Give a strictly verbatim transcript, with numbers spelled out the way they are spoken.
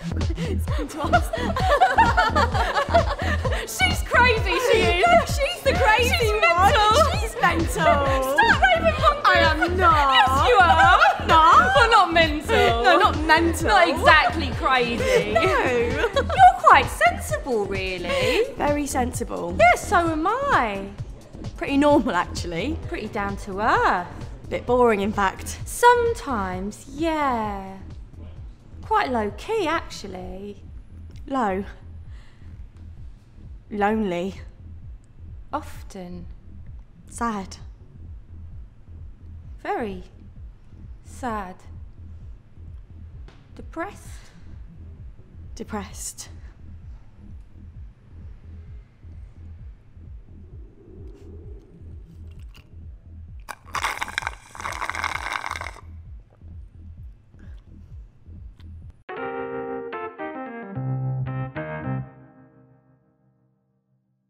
She's crazy, she is. No, she's the crazy she's one. Mental. She's mental. Stop raving monkey. I am not. Yes, you are. No. Well, not mental. No, not mental. Not exactly crazy. No. You're quite sensible, really. Very sensible. Yes, so am I. Pretty normal, actually. Pretty down to earth. Bit boring, in fact. Sometimes, yeah. Quite low key, actually. Low. Lonely. Often. Sad. Very sad. Depressed. Depressed.